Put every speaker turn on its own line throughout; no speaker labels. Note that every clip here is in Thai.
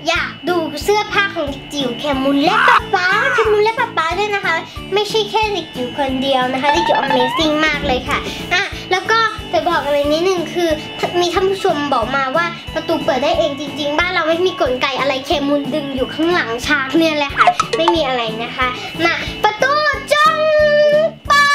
อยากดูเสื้อผ้าของเด็กจิ๋วแคมูลและป๊าป๊าด้วยนะคะไม่ใช่แค่เด็กจิ๋วคนเดียวนะคะเด็กจิ๋ว Amazing มากเลยค่ะแล้วก็จะบอกอะไรนิดนึงคือมีท่านผู้ชมบอกมาว่าประตูเปิดได้เองจริงๆบ้านเราไม่มีกลไกอะไรแคมูลดึงอยู่ข้างหลังฉากเนี่ยแหละค่ะไม่มีอะไรนะคะมาประตูจงเปิ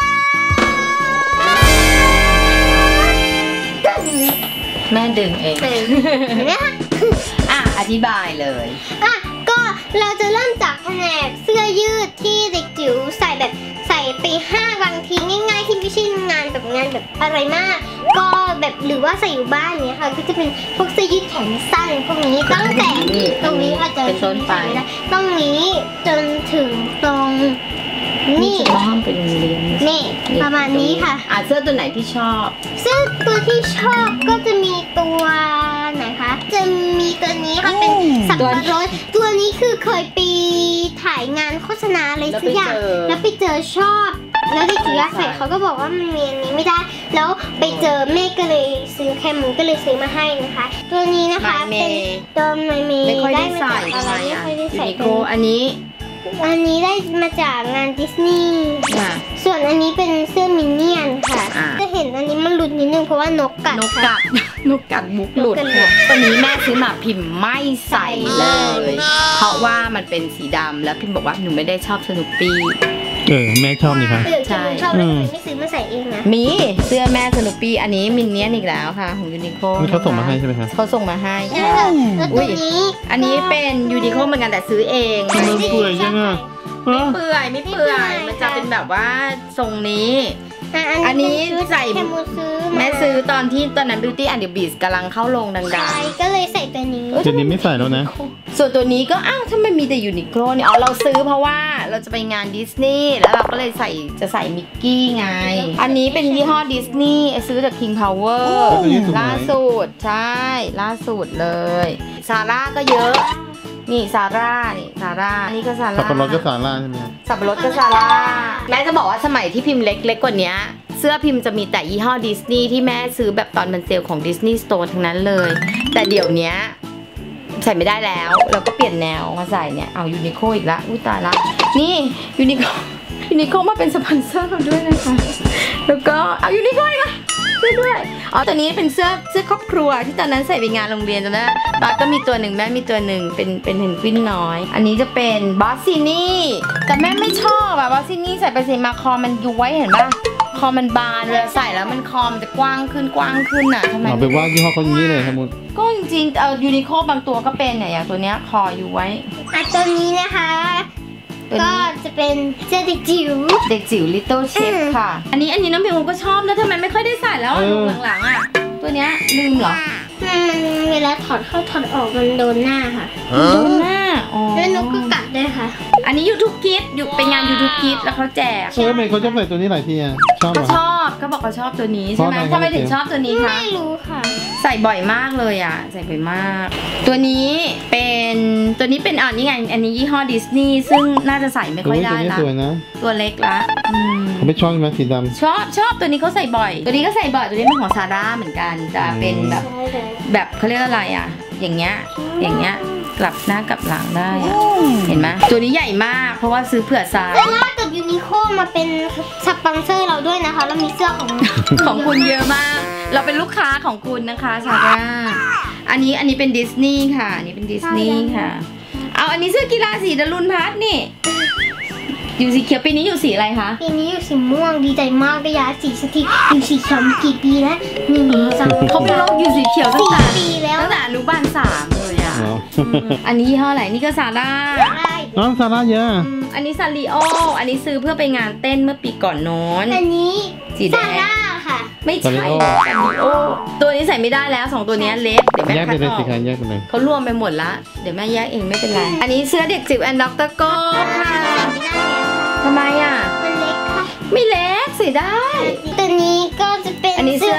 ด
แม่ดึงเอง
นะคะ
อธิบายเลย
ก็เราจะเริ่มจากแผนกเสื้อยืดที่เด็กจิ๋วใส่ไปบางทีง่ายๆที่ไม่ใช่งานแบบอะไรมากก็แบบหรือว่าใส่อยู่บ้านเนี้ยค่ะก็จะเป็นพวกเสื้อยืดแขนสั้นพวกนี้ตั้งแต่ตรงนี้อาจจะ
เป็นต้นไป
ตรงนี้จนถึงตรงนี่
ห้องเป็นเรียน
นี่ประมาณนี้ค่ะ
เสื้อตัวไหนที่ชอบ
เสื้อตัวที่ชอบก็จะมีตัวไหนคะจะมีตัวนี้ค่ะเป็นสับปะรดตัวนี้คือเคยไปถ่ายงานโฆษณาอะไรสักอย่างแล้วไปเจอชอบแล้วที่จิ๋วใส่เขาก็บอกว่ามันมีอันนี้ไม่ได้แล้วไปเจอแม่ก็เลยซื้อแคมูลก็เลยซื้อมาให้นะคะตัวนี้นะคะเป็นตัวเมย์ได้มาจากอะไรไม่ค่อยได้ใส่
อัน
นี้ได้มาจากงานดิสนีย์ส่วนอันนี้เป็นเสื้อมินเนี่ยนค่ะจะเห็นอันนี้มันหลุดนิดนึงเพราะว่านกกัด
มุกหลุดตัวนี้แม่ซื้อมาพิมพ์ไม่ใส่เลยเพราะว่ามันเป็นสีดำแล้วพิมพ์บอกว่าหนูไม่ได้ชอบสนุปปี้
แม่ชอบนี่ค่ะ
ใช่ชอบไม่ซื้อมาใส่เองนะ
มีเสื้อแม่สนุปปี้อันนี้มินเนี่ยนอีกแล้วค่ะของยูนิโค
เขาส่งมาให้ใช่ไหมคะ
เขาส่งมาให้ค่ะอันนี้เป็นยูนิโคเหมือนกันแต่ซื้อเอง
มันเปื่อยยังอ่ะ
ไม่เปื่อยมันจะเป็นแบบว่าทรงนี้อันนี้ใส่แม่ซื้อตอนนั้น Beauty and the Beast กำลังเข้าโรงดัง
ๆก็เลยใส่ตัวนี้
ไม่ใส่แล้วนะ
ส่วนตัวนี้ก็ทำไมมีแต่ยูนิโคลเนี่ยเราซื้อเพราะว่าเราจะไปงานดิสนีย์แล้วเราก็เลยจะใส่มิกกี้ไงอันนี้เป็นยี่ห้อดิสนีย์ซื้อจาก King Power ล่าสุดใช่ล่าสุดเลยซาร่าก็เยอะนี่ซาร่านี่ก็ซาร่า
สับปะรดก็ซาร่าใช่ไหม
สับปะรดก็ซาร่าแม่จะบอกว่าสมัยที่พิมพ์เล็กกว่านี้เสื้อพิมพ์จะมีแต่ยี่ห้อดิสนีย์ที่แม่ซื้อแบบตอนมันเซลของดิสนีย์สโตร์ทั้งนั้นเลยแต่เดี๋ยวนี้ใส่ไม่ได้แล้วเราก็เปลี่ยนแนวมาใส่เนี่ยเอายูนิโคอีกละตายละนี่ยูนิโคมาเป็นสปอนเซอร์เราด้วยนะคะแล้วก็เอายูนิโคอีกละด้วยตัวนี้เป็นเสื้อครอบครัวที่ตอนนั้นใส่ไปงานโรงเรียนตอนนั้นบาสก็มีตัวหนึ่งแม่มีตัวหนึ่งเป็นเพนกวินน้อยอันนี้จะเป็นบอสซินี่แต่แม่ไม่ชอบบอสซินี่ใส่ไปใส่มาคอมันย้วยเห็นป่ะคอมันบานเวลาใส่แล้วมันคอมจะกว้างขึ้นน่ะทำไม
เอาไปว่ายี่ห้อเขาอย่างนี้เลยครับมุด
ก็จริงๆยูนิโคบางตัวก็เป็นอย่างตัวเนี้ยคอย้วย
ตัวนี้นะคะก็จะเป็นเสื้อเด็กจิ๋ว
Little Chef ค่ะอันนี้น้องเพลงก็ชอบนะทำไมไม่ค่อยได้ใส่แล้วหลังๆตัวเนี้ยลืมเหรอ
มันเวลาถอดเข้าถอดออกมันโดนหน้าค่ะ
โดนหน้า
แล้วนกก็กัดด้วยค่ะ
อันนี้ยูทูบคิดอยู่ไปงานยูทูบคิดแล้วเขาแจก
ทำไมเขาชอบใส่ตัวนี้หลายที
ชอบเขาบอกเขาชอบตัวนี้ใช่ไหมทำไมถึงชอบตัวนี้คะ
ไม่รู้ค่ะ
ใส่บ่อยมากเลยใส่บ่อยมากตัวนี้เป็นนี่ไงอันนี้ยี่ห้อดิสนีย์ซึ่งน่าจะใส่ไม่ค่อยได้ละตัวเล็กละ
เขาไม่ชอบไหมสีดำ
ชอบตัวนี้เขาใส่บ่อยตัวนี้ก็ใส่บ่อยตัวนี้เป็นของซาร่าเหมือนกันจะเป็นแบบเขาเรียกอะไรอย่างเงี้ยกลับหน้ากลับหลังได้เห็นไหมตัวนี้ใหญ่มากเพราะว่าซื้อเผื่อซา
ร่ากับยูนิโคมาเป็นสปอนเซอร์เราด้วยนะคะแล้วมีเสื้อ
ของคุณเยอะมากเราเป็นลูกค้าของคุณนะคะซาร่าอันนี้เป็นดิสนีย์ค่ะอันนี้เป็นดิสนีย์ค่ะเอาอันนี้เสื้อกีฬาสีดารุณพัฒน์นี่อยู่สีเขียวปีนี้อยู่สีอะไรคะ
ปีนี้อยู่สีม่วงดีใจมากได้ย้ายสีสักทีอยู่สีเขียวมากี่ปีแล้ว1 2
เขาเป็นโรคอยู่สีเขียวตั้งแต่
ปีแล้ว
ตั้งแต่อนุบาล3เลยอันนี้ยี่ห้ออะไรนี่ก็ซาร่า
ซาร่าเยอะ
อันนี้ซาริโออันนี้ซื้อเพื่อไปงานเต้นเมื่อปีก่อนโน้น
อันนี้
สีแดง
ค่ะ
ไม่ใช่ซาริโอตัวนี้ใส่ไม่ได้แล้ว2ตัวนี้เล็กเดี๋ยวแม่คัดออกเขารวมไปหมดละเดี๋ยวแม่แยกเองไม่เป็นไรอันนี้เสื้อเด็กจิ๋วแอนด์ด็อกเตอร์โก้ค่ะทำไม
มันเล็กค่ะ
ไม่เล็กใส่ได้
ตัวนี้ก็จะเป็น
เสื้อ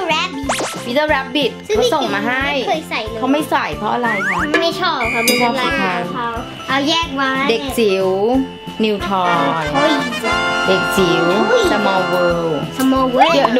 Peter
Rabbit เขาส่งมาให้เขาไม่ใส่เพราะอะไรคะ
ไม่ชอบค่ะไม่ชอบเขาเอาแยกไว้
เด็กจิ๋วนิวทอยเด็กจิ๋ว Small World
เดี๋ยว
หนู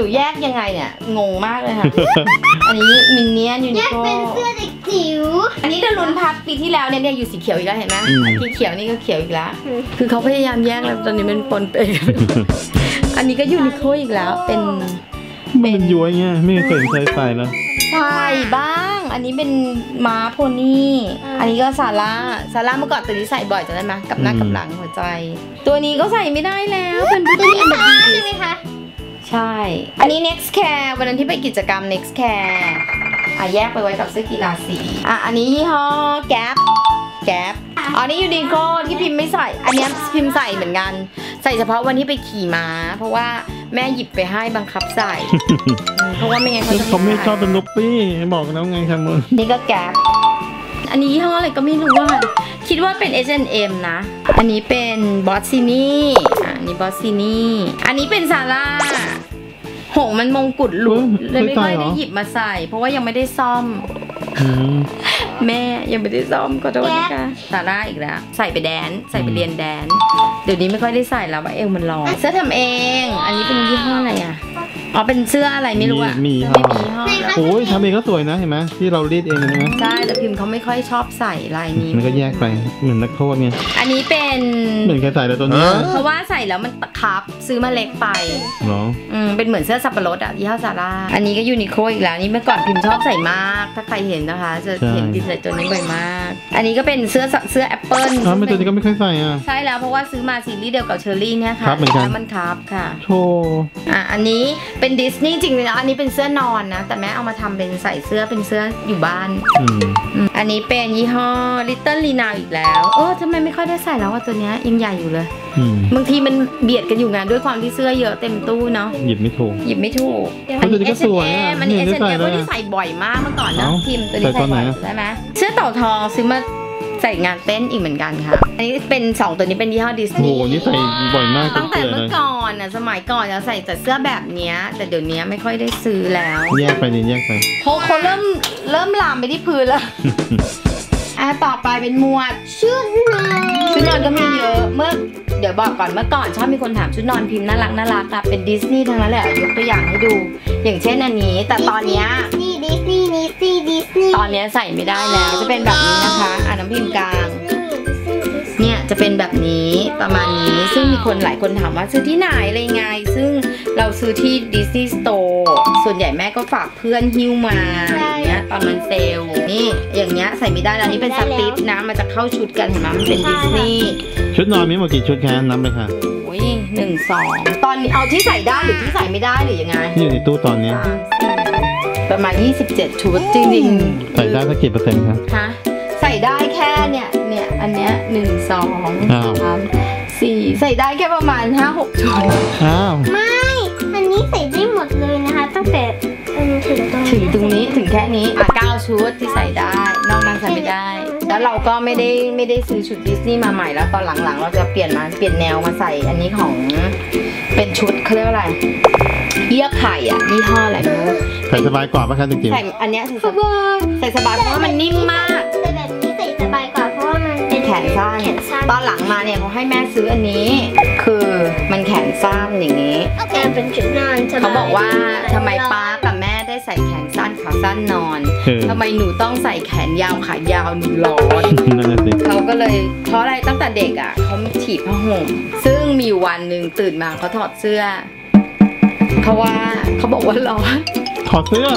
แยกยังไงเนี่ยงงมากเลยค่ะ อันนี้มินเนี่ยนยู
แย
นิ
ก
โค
เป็นเสื้อเด็กจิ๋ว
อันนี้ดารุนพักปีที่แล้วเนี่ยอยู่สีเขียวอีกแล้วเห็นไหมที่เขียวนี่ก็เขียวอีกแล้ว
อืม
คือเขาพยายามแยกแล้วตอนนี้มันปนเป อันนี้ก็ยูนิโคอีกแล้วเป็น
มันย้วยเงี้ยไม่เคยใส่ใส่แล้ว
ใช่บ้าง อันนี้เป็นม้าโพนี่อันนี้ก็ซาร่าเมื่อก่อนตัวนี้ใส่บ่อยจำได้ไหมกับหน้ากับหลังหัวใจ ตัวนี้ก็ใส่ไม่ได้แล้วเป็น
ตัวนี้ซาร่าใช่ไหมคะ
ใช่ อันนี้ next care วันนั้นที่ไปกิจกรรม next care แยกไปไว้กับเสื้อกีฬาสีอันนี้ยี่ห้อ Gap อันนี้ยูนิโคที่พิมพ์ไม่ใส่ อันนี้พิมพ์ใส่เหมือนกัน ใส่เฉพาะวันที่ไปขี่ม้า เพราะว่าแม่หยิบไปให้บังคับใส่ เพราะว่าไม่งั้นเขาจะ
เขาไม่ชอบเป็นลูกปี้บอกแล้วไงครับมึง
นี่ก็ Gap อันนี้ยี่ห้ออะไรก็ไม่รู้ว่าคิดว่าเป็น H&M นะ อันนี้เป็น Bossini อันนี้ Bossini อันนี้เป็นซาร่าหงมันมงกุฎหลุดเลยไม่ค่อยได้หยิบมาใส่ เพราะว่ายังไม่ได้ซ่อม แม่ยังไม่ได้ซ่อมก็โทษนะคะซาร่าอีกแล้วใส่ไปแดนใส่ไปเรียนแดนเดี๋ยวนี้ไม่ค่อยได้ใส่แล้วว่าเอวมันร้อนเสื้อทำเอง อันนี้เป็นยี่ห้ออะไรอ่ะเป็นเสื้ออะไรไม่รู้อ่ะ
มี
ไม่มียี่ห้อ
โอ้ยทำเองก็สวยนะเห็นไหมที่เรารีดเองใช่ไหม
ใช่แต่พิมพ์เขาไม่ค่อยชอบใส่ลายนี้
มันก็แยกไปเหมือนนักโทษไง
อันนี้เป็น
เหมือนแกใส่แล้วตัวนี้
เพราะว่าใส่แล้วมันตะคับซื้อมาเล็กไป
เหรอ
เป็นเหมือนเสื้อสับปะรดอ่ะยี่ห้อซาร่าอันนี้ก็ยูนิโคอีกแล้วนี่เมื่อก่อนพิมพ์ชอบใส่มากถ้าใครเห็นนะคะจะเห็นพิมพ์ใส่ตัวนี้บ่อยมากอันนี้ก็เป็นเสื้อแอปเปิ้ล
ไม่ตัวนี้ก็ไม่ค่อยใส่อ่ะ
ใช่แล้วเพราะว่าซื้อมาซีรีส์เดียวกับเชอร์รี่เนี่ยค่ะ
ครับเหมือนกัน
แล้วมันครับค่ะ
โชว์
อันนี้เป็นดิสนีย์จริงเลยนะอันนี้เป็นเสื้อนอนนะแต่แม่เอามาทำเป็นใส่เสื้อเป็นเสื้ออยู่บ้านอันนี้เป็นยี่ห้อ Little Lina อีกแล้วทำไมไม่ค่อยได้ใส่แล้วว่าตัวเนี้ยยังใหญ่อยู่เลยบางทีมันเบียดกันอยู่งานด้วยความที่เสื้อเยอะเต็มตู้เนาะ
หยิบไม่ถูก
อันนี้
ก็สวยอ่ะ
อันนี้ H&M ก็ที่ใส่บ่อยมากเมื่อก่อนนะพิมพ์ตัวนี้ใส่บ่อยได้ไหมเสื้อเต่าทองซื้อมาใส่งานเต้นอีกเหมือนกันค่ะอันนี้เป็น2ตัวนี้เป็นยี่ห้อดิสนีย์
โอ้นี่ใส่บ่อยมาก
ตั้งแต่เมื่อก่อนสมัยก่อนจะใส่แต่เสื้อแบบนี้แต่เดี๋ยวนี้ไม่ค่อยได้ซื้อแล้ว
แยกไปนี่แยกไป
เขาเริ่มลามไปที่พื้นแล้ว ต่อไปเป็นหมวดชุดนอนก็มีเยอะเดี๋ยวบอกก่อนเมื่อก่อนชอบมีคนถามชุดนอนพิมพ์น่ารักอะเป็นดิสนีย์ทั้งนั้นแหละยกตัวอย่างให้ดู อย่างเช่นอันนี้แต่ตอนเนี้ย
ดิสนีย์
ตอนเนี้ยใส่ไม่ได้แล้วจะเป็นแบบนี้นะคะน้ำพิมพ์กลางเนี่ยจะเป็นแบบนี้ประมาณนี้ซึ่งมีคนหลายคนถามว่าซื้อที่ไหนอะไรไงซึ่งเราซื้อที่ดิสนีย์สโตร์ส่วนใหญ่แม่ก็ฝากเพื่อนหิ้วมาอย่างเงี้ยตอนมันเซลล์นี่อย่างเงี้ยใส่ไม่ได้แล้วนี่เป็นสติปนะมันจะเข้าชุดกันเห็นไหมมันเป็นดิสนีย์
ชุดนอนมีหมดกี่ชุดคะนับเลยค่ะ
โอ้ย1 2ตอนนี้เอาที่ใส่ได้หรือที่ใส่ไม่ได้หรือยังไง
ที่อยู่ในตู้ตอนนี้
ประมาณ27ชุดจริงๆ
ใส่ได้สักกี่เปอร์เซ็นต์คะ
ใส่ได้แค่เนี่ยอันเนี้ย1 2 3 4ใส่ได้แค่ประมาณ 5-6 ชุด
ไม่อันนี้ใส่ได้หมดเลยนะคะตั้งแต่ถึงตรงนี้
ถึงแค่นี้9 ชุดที่ใส่ได้นอกนั้นใส่ไม่ได้แล้วเราก็ไม่ได้ซื้อชุดดิสนีย์มาใหม่แล้วตอนหลังๆเราจะเปลี่ยนแนวมาใส่อันนี้ของเป็นชุดเขาเรียกว่าอะไรเยื่อไข่ยี่ห้ออะไรไม่รู้
ใส่สบายกว่าป่ะคะจริงๆ
ใส่อันเนี้ยใส่สบายเพราะว่ามันนิ่มมาก
แต่แบบนี้ใส่สบายกว่าเพราะว่ามันเป็น
แขนสั้นตอนหลังมาเนี่ยเขาให้แม่ซื้ออันนี้คือมันแขนสั้นอย่างนี้
เป็นชุดนอน
เขาบอกว่าทำไมป้ากับแม่ได้ใส่แขนสั้นขาสั้นนอนทำไมหนูต้องใส่แขนยาวขายาวหนูร้อนเขาก็เลยเพราะอะไรตั้งแต่เด็กเขาถีบผ้าห่มซึ่งมีวันหนึ่งตื่นมาเขาถอดเสื้อเพราะว่าเขาบอกว่าร้อน
ถอดเสื้อ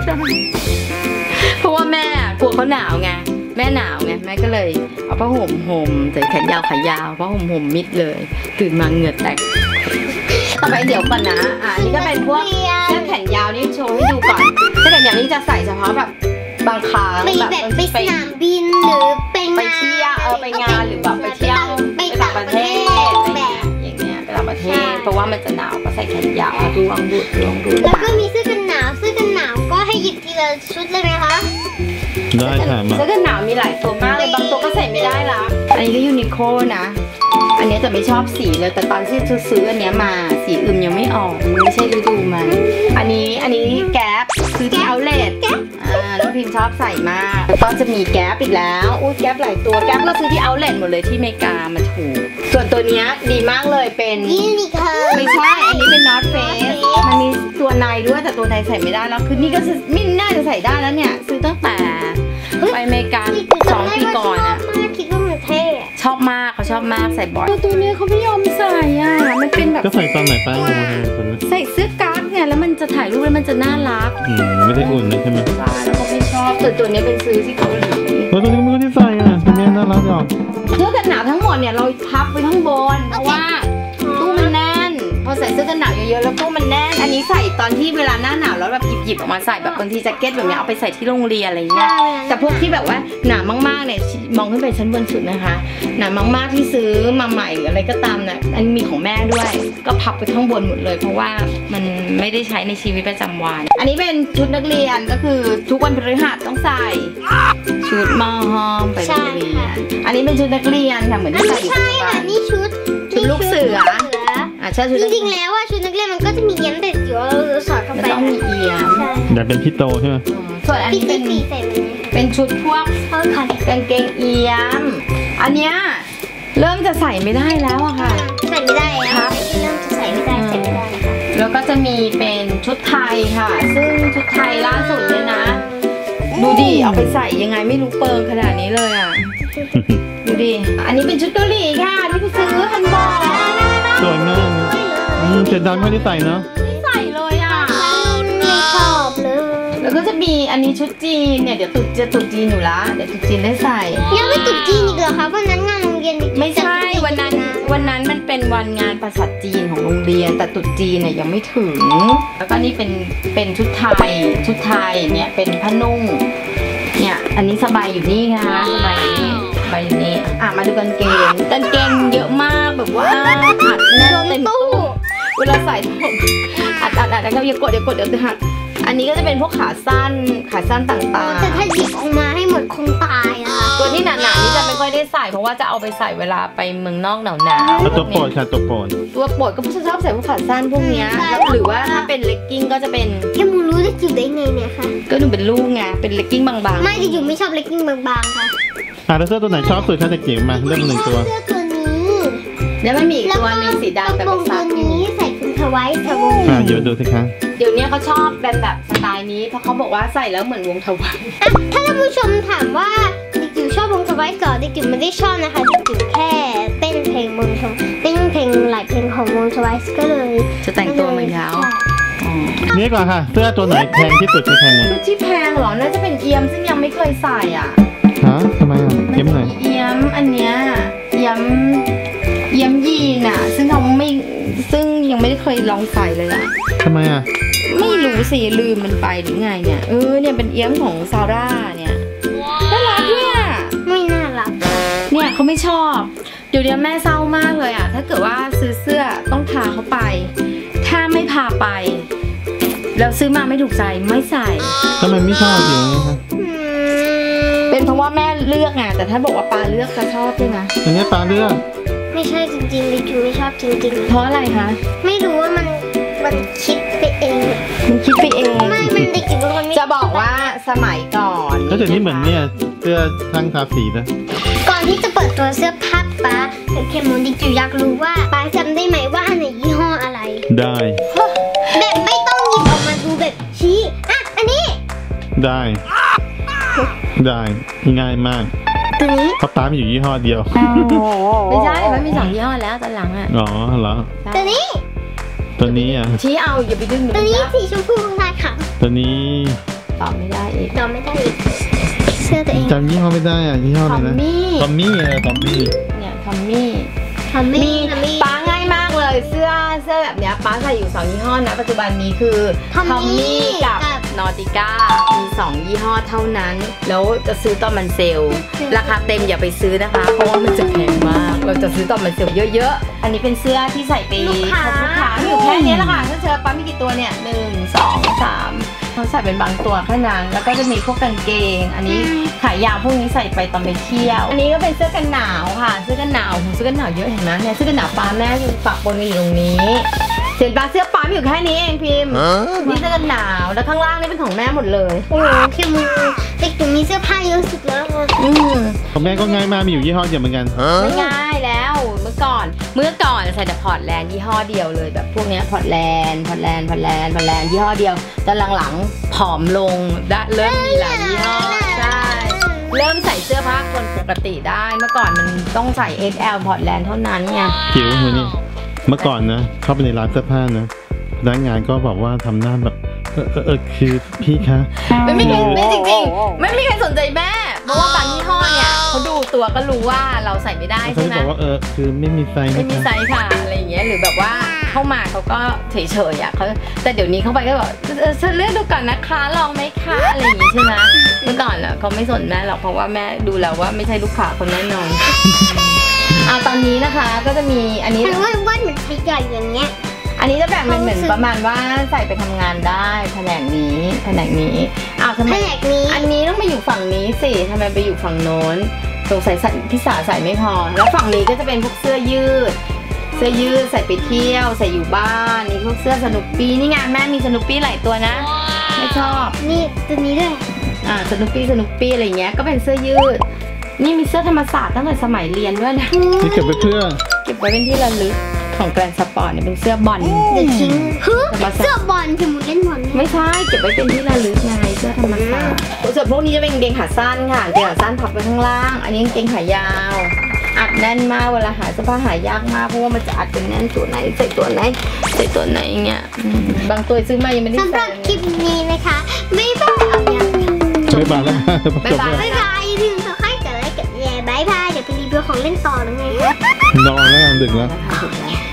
เพราะว่าแม่กลัวเขาหนาวไงแม่หนาวไงแม่ก็เลยเอาผ้าห่มใส่แขนยาวขายาวผ้าห่มมิดเลยตื่นมาเหงื่อแตกต่อไปเดี๋ยวก่อนนะนี่ก็เป็นพวกเสื้อแขนยาวนี่โชว์ให้ดูก่อนเสื้อแขนยาวนี่จะใส่เฉพาะแบบบางครั้ง
แบบไปสนามบินหรือไป
เที่ยวไปงานหรือแบบไปเที่ยวไปต่างประเทศแบบอย่างเงี้ยไปต่างประเทศเพราะว่ามันจะหนาวก็ใส่แขนยาวดูลองดู
แล้วก็มีเสื้อกันหนาวก็ให้หยิบทีละชุดเลยไหมคะ
ได้ค่ะ
เสื้อกันหนาวมีหลายตัวมากเลยบางตัวก็ใส่ไม่ได้ละอันนี้ก็ยูนิโคนะอันนี้แต่ไม่ชอบสีเลยแต่ตอนที่ซื้ออันนี้มาสีอื่นยังไม่ออกมันไม่ใช่ฤดูมันอันนี้แก๊ปซื้อที่เอาท์เลทแล้วพิมชอบใส่มากแล้วก็จะมีแก๊ปอีกแล้วแก๊ปหลายตัวแก๊ปเราซื้อที่เอาท์เลทหมดเลยที่อเมริกามันถูกส่วนตัวนี้ดีมากเลยเป็น
ยูนิโค
ไม่ใช่อันนี้เป็น North Face มันมีตัวในด้วยแต่ตัวในใส่ไม่ได้แล้วคือนี่ก็ไม่น่าจะใส่ได้แล้วเนี่ยซื้อตั้งแต่ไปอเมริกา2 ปีก่อนอะ
คิดว่ามันเท่อะ
ชอบมากเขาชอบมากใส่บ่อยตัวนี้เขาไม่ยอมใส่อ่ะมันเป็นแบบ
ก็ใส่ตอนไหนป้าตัวนี้
ใส่เสื้อกั๊กเนี่ยแล้วมันจะถ่ายรูปแล้วมันจะน่ารัก
ไม่ได้อุ่นเลยใช่ไหม
บ้าแล้วเขาไม่ชอบแต่ตัวนี้เป็นซื้อที่เกาหลี
ตัวนี้ไม่ได้ใส่อ่ะตัวนี้น่ารักหรอก
เสื้อกันหนาวทั้งหมดเนี่ยเราพับไว้ข้างบนเพราะว่าตู้มันแน่นพอใส่เสื้อกันหนาวเยอะๆแล้วตู้มันแน่นอันนี้ใส่ตอนที่เวลาหน้าหนาวแล้วแบบหยิบออกมาใส่แบบบางทีแจ็คเก็ตแบบนี้เอาไปใส่ที่โรงเรียนอะไรเงี้ยแต่พวกที่แบบว่าหนามากๆเนี่ยมองขึ้นไปชั้นบนสุดนะคะหนามากๆที่ซื้อมาใหม่หรืออะไรก็ตามเนี่ยอันมีของแม่ด้วยก็พับไปข้างบนหมดเลยเพราะว่ามันไม่ได้ใช้ในชีวิตประจำวันอันนี้เป็นชุดนักเรียนก็คือทุกวันพฤหัสต้องใส่ชุดมอไปโรงเรียนอันนี้เป็นชุดนักเรียนค่ะเหมือนที่ใส่อยู่ปัจจุบัน
นี่ชุด
ลูกเสือใช่ชุด
จริงๆแล้วว่าชุดนักเรียนมันก็จะมีเอี้ยมติดอยู่เราสอดเข้า
มัน
ไป
ต้องมีเอียม
ใช่
อยากเป็นพี่โตใช่ไหม
ส่วนอัน
พี่
นี้เป็น
สีใส่มัน
เป็นชุดพวก
เข้าค่ะ
กางเกงเอียมอันเนี้ยเริ่มจะใส่ไม่ได้แล้วอะค่ะ
ใส่ไม่ได้แล้วที่เริ่มจะใส่ไม่ได้ใส่ไม่ได้ค่ะ
แล้วก็จะมีเป็นชุดไทยค่ะ ซึ่งชุดไทยล่าสุดเนี่ยนะ ดูดิเอาไปใส่ยังไงไม่รู้เปิงขนาดนี้เลยอะดูดิอันนี้เป็นชุดเกาหลีค่ะที่ไปซื้อฮันบอก
สวยมากเจ็ดดำไม่ได้ใส่เนาะ
ไม่ใส่เลยอะ
ไม่ชอบเลย
แล้วก็จะมีอันนี้ชุดจีนเนี่ยเดี๋ยวจะตุ๊จีนอยู่ละเดี๋ยวตุ๊จีนได้ใส่
ยังไม่ตุดจีนอีกเหรอคะวันนั้นงานโรงเรียน
ไม่ใช่วันนั้นมันเป็นวันงานภาษาจีนของโรงเรียนแต่ตุ๊จีนเนี่ยยังไม่ถึง แล้วก็นี่เป็นชุดไทยเนี่ยเป็นผ้านุ่งเนี่ยอันนี้สบายอยู่นี่นะคะสบายอยู่นี่สบายอยู่นี่มาดูกางเกงเยอะมากแบบว่าอัดแน่นเต็มตู้เวลาใส่ผมอัดแล้วก็อย่ากดเดี๋ยวหักอันนี้ก็จะเป็นพวกขาสั้นต่างๆ
แต่ถ้าหยิบออกมาให้หมดคงตายนะคะ
ตัวที่หนาๆนี่จะไม่ค่อยได้ใส่เพราะว่าจะเอาไปใส่เวลาไปเมืองนอกหนาว
แล้วตัวโปรดค่ะตัวโปรด
ตัวโปรดก็ชอบใส่พวกขาสั้นพวกเนี้ยหรือว่าถ้าเป็นเลกกิ้งก็จะเป็น
แค่มูรู้ได้จิ๋วได้ไงเนี่ยคะ
ก็ดูเป็นลูกไงเป็นเลกกิ้งบางๆ
ไม่จิ๋วไม่ชอบเลกกิ้งบางๆค่ะ
แล้วเสื้อตัวไหนชอบสุดคะเด็กจิ๋วมาเลือก1 ตัว
เสื้อตัวนี้
แล้วมันมีอีกตัวหนึงสีดำแต่
กระโปร
เป็น
ง
ซั
ตัว
บอยู่
นี้ใส่เป็นทวายทวง
เดี๋ยวดูสิคะ
เดี๋ยวนี้เขาชอบแบบสไตล์นี้เพราะเขาบอกว่าใส่แล้วเหมือนวงทวาย
ถ้าท่านผู้ชมถามว่าเด็กจิ๋วชอบวงทวายก่อนเด็กจิ๋วไม่ได้ชอบนะคะเด็กจิ๋วแค่เต้นเพลงวงทวายเต้นเพลงหลายเพลงของวงทวายก็เลย
จะแต่งตัวเหมือนเขา
นี่ก่อนค่ะ เสื้อตัวไหนแพงที่สุดคะแพงหมด
ชุดที่แพงเหรอน่าจะเป็นเอียมซึ่งยังไม่เคยใส่อ่ะ
ฮะทำไมอ่ะเก็บหน่อย
เอียมอันเนี้ยเอียมยีนอ่ะซึ่งยังไม่ได้เคยลองใส่เลยอ่ะ
ทำไมอ่ะ
ไม่รู้สิลืมมันไปหรือไงเนี่ยเนี่ยเป็นเอียมของซาร่าเนี่ยน่ารักด้วยอ่ะ
ไม่น่ารัก
เนี่ยเขาไม่ชอบเดี๋ยวนี้แม่เศร้ามากเลยอ่ะถ้าเกิดว่าซื้อเสื้อต้องพาเขาไป ถ้าไม่พาไปแล้วซื้อมาไม่ถูกใจไม่ใส่
ทำไมไม่ชอบอยู่นี่คะ
เป็นเพราะว่าแม่เลือกไงแต่ถ้าบอกว่าปาเลือกจะชอบใช่ไหม
อันนี้ปลาเลือก
ไม่ใช่จริงๆเด็กจิ๋วไม่ชอบจริง
เพราะอะไรคะ
ๆไม่รู้ว่ามันคิดไปเอง
มันคิดไปเอง
ไม่มันเด็กจิ๋วเป็นคนไม่
จะบอกว่าสมัยก่อน
ก็จะนี่เหมือนเนี่ยเสื้อช่างทาสีนะ
ก่อนที่จะเปิดตัวเสื้อผ้าป๊าเคมูนเด็กจิ๋วอยากรู้ว่าป๊าจำได้ไหมว่าอันไหนยี่ห้ออะไร
ได้
แบบไม่ต้องหยิบออกมาดูแบบชี้อันนี้
ได้ง่ายมาก
ตัวนี้
เพราะป้ามีอยู่ยี่ห้อเดียว
ไม่ใช่มันมี2ยี่ห้อแล้วตอนหลังอ่ะ
อ๋อเหรอ
ตัวนี้
ตัวนี้อ่ะ
ชี้เอาอย่าไปดึงหนู
ตัวนี้
นะ
สีชมพูลายขาว
ตัวนี้
ตอบไม่ได้อีก
ดอมไม่ได้อีกเสื้อตัวเอง
จำยี่ห้อไม่ได้อ่ะยี่ห้อ
ท
อะ
อ
ไร
ม
นะ
มี่
ทอมมี่ทอมมี่
เนี่ยทอมมี่
ทำไม่ทำไม่
ป้าง่ายมากเลยเสื้อแบบเนี้ยป้าใส่อยู่2ยี่ห้อนะปัจจุบันนี้คือ
Tommy
กับ
กับ
นอติก้ามี2ยี่ห้อเท่านั้น แล้วจะซื้อตอนมันเซลล์ราคาเต็มอย่าไปซื้อนะคะ เพราะว่ามันจะแพงมากเราจะซื้อตอนมันเซลล์เยอะๆอันนี้เป็นเสื้อที่ใส่ไป
ลูกค้า
ลูกค้าอยู่แค่นี้แหละค่ะถ้าเจอป้ามีกี่ตัวเนี่ย1 2 3เขาใส่เป็นบางตัวแค่นั้นแล้วก็จะมีพวกกางเกง อันนี้ขายาวพวกนี้ใส่ไปตอนไปเที่ยวอันนี้ก็เป็นเสื้อกันหนาวค่ะเสื้อกันหนาวเสื้อกันหนาวเยอะเห็นไหมเนี่ยเสื้อกันหนาวป้าแม่ปะปนกันอยู่ตรงนี้เห็นปะเสื้อป้าอยู่แค่นี้เองพิมพ์นี่เสื้อกันหนาวแล้วข้างล่างนี่เป็นของแม่หมดเลย
โอ้โหเคมูเด็กจิ๋วมีเสื้อผ้าเยอะสุดแล้วค่ะ
ของแม่ก็ง่ายมากมีอยู่ยี่ห้อเดียวเหมือนกัน
ไม่ง่ายแล้วมันก่อนใส่แต่พอร์ตแลนด์ยี่ห้อเดียวเลยแบบพวกเนี้ยพอร์ตแลนด์ยี่ห้อเดียวแต่หลังๆผอมลงเริ่มมีหลายยี่ห้อใช่เริ่มใส่เสื้อผ้าคนปกติได้เมื่อก่อนมันต้องใส่ XL พอร์ตแลนด์เท่านั้นไง
จิ๋วมือนี่เมื่อก่อนนะเข้าไปในร้านเสื้อผ้านะพนักงานก็บอกว่าทำหน้าแบบคือพี่คะ
ไม่จริงๆไม่มีใครสนใจแม่เพราะว่าบางยี่ห้อเนี่ยเขาดูตัวก็รู้ว่าเราใส่ไม่ได้ใช่ไหม
เขาบอกว่าคือไม่มีไซส์
ค่ะอะไรอย่างเงี้ยหรือแบบว่าเข้ามาเขาก็เฉยๆอ่ะเขาแต่เดี๋ยวนี้เข้าไปก็บอกฉันเลือกดูก่อนนะคะลองไหมคะอะไรอย่างงี้ใช่ไหมเมื่อก่อนอ่ะเขาไม่สนแม่หรอกเพราะว่าแม่ดูแล้วว่าไม่ใช่ลูกค้าคนแน่นอนตอนนี้นะคะก็จะมีอันนี้
ว่าเหมือนใช้ใหญ่อย่างเงี้ย
อันนี้จะแบ่งเป็นเหมือนประมาณว่าใส่ไปทำงานได้แผนกนี้ทำไมอันนี้ต้องไปอยู่ฝั่งนี้สิทำไมไปอยู่ฝั่งโน้นสงสัยพี่สาใส่ไม่พอแล้วฝั่งนี้ก็จะเป็นพวกเสื้อยืดใส่ไปเที่ยวใส่อยู่บ้านนี่พวกเสื้อสนุปปี้นี่ไงแม่มีสนุปปี้หลายตัวนะไม่ชอบ
นี่ตัวนี้ด้วย
สนุปปี้อะไรเงี้ยก็เป็นเสื้อยืดนี่มีเสื้อธรรมศาสตร์ตั้งแต่สมัยเรียนด้วยนะ
นี่เก็บไว้
เป็นที่ระลึกของแกรนด์สปอร์ตเนี่ยเป็นเสื้อบอล
เดี๋ยวทิ้งเสื้อบอลคือมึงเล่นบอล
ไม่ใช่เก็บไว้เป็นที่ระลึกไงเสื้อธรรมศาสตร์ส่วนพวกนี้จะเป็นกางเกงขาสั้นค่ะกางเกงขาสั้นพับไปข้างล่างอันนี้กางเกงขายาวอัดแน่นมากเวลาหาเสื้อผ้าหายากมากเพราะว่ามันจะอัดเป็นแน่นตัวไหนใส่ตัวไหนอย่างเงี้ยบางตัวซื้อมายังไม่ได้ใส่
สำหรับคลิปนี้นะคะไม่บายเอาอย่าง
ไม่บายแล้ว
ไม่บายถึงเขาให้กับอะไรกับแย่บายเดี๋ยวไปรีวิวของเล่นต่อแล้วไง
นอนแล้วดึกแล้ว